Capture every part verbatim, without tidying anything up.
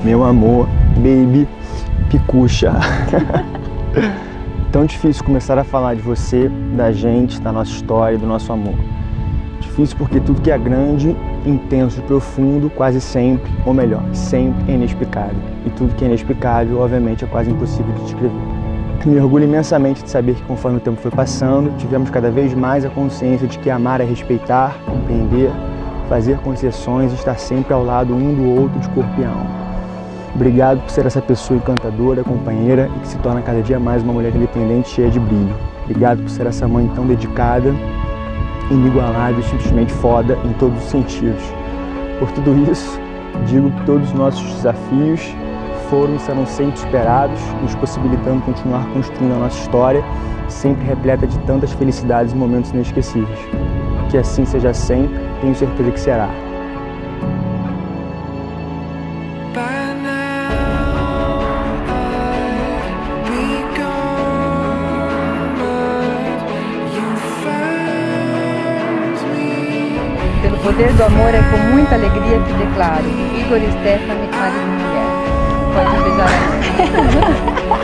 meu amor, baby, picucha. Tão difícil começar a falar de você, da gente, da nossa história, do nosso amor. Difícil porque tudo que é grande, intenso e profundo, quase sempre, ou melhor, sempre é inexplicável. E tudo que é inexplicável, obviamente, é quase impossível de descrever. Me orgulho imensamente de saber que, conforme o tempo foi passando, tivemos cada vez mais a consciência de que amar é respeitar, compreender, fazer concessões e estar sempre ao lado um do outro de corpo e alma. Obrigado por ser essa pessoa encantadora, companheira e que se torna cada dia mais uma mulher independente cheia de brilho. Obrigado por ser essa mãe tão dedicada, inigualável e simplesmente foda em todos os sentidos. Por tudo isso, digo que todos os nossos desafios foram e serão sempre superados, nos possibilitando continuar construindo a nossa história, sempre repleta de tantas felicidades e momentos inesquecíveis. Que assim seja sempre, tenho certeza que será. Pelo poder do amor, é com muita alegria que declaro: Igor e Stephanie, marido e mulher. Pode beijar a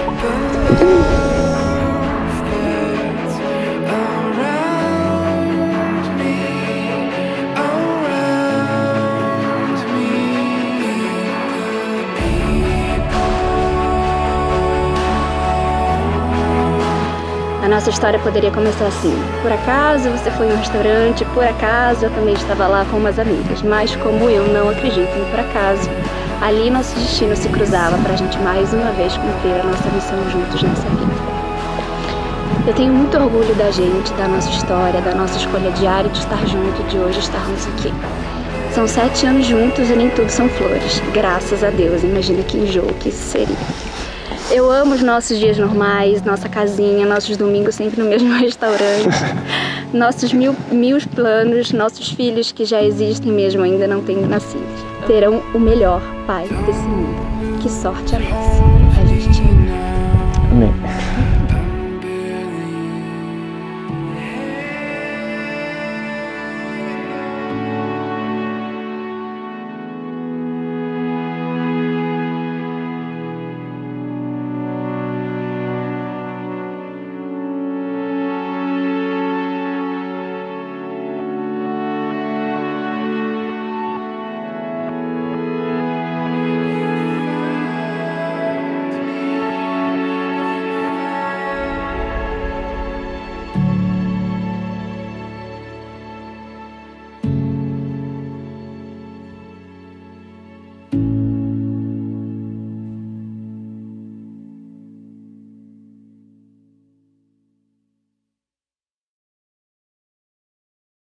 A nossa história poderia começar assim: por acaso você foi em um restaurante, por acaso eu também estava lá com umas amigas, mas como eu não acredito em por acaso, ali nosso destino se cruzava para a gente mais uma vez cumprir a nossa missão juntos nessa vida. Eu tenho muito orgulho da gente, da nossa história, da nossa escolha diária de estar junto, de hoje estarmos aqui. São sete anos juntos e nem tudo são flores, graças a Deus. Imagina que enjoo que isso seria. Eu amo os nossos dias normais, nossa casinha, nossos domingos sempre no mesmo restaurante, nossos mil, mil planos, nossos filhos que já existem mesmo ainda não tendo nascido. Terão o melhor pai desse mundo. Que sorte a nossa. A gente te ama. Amém.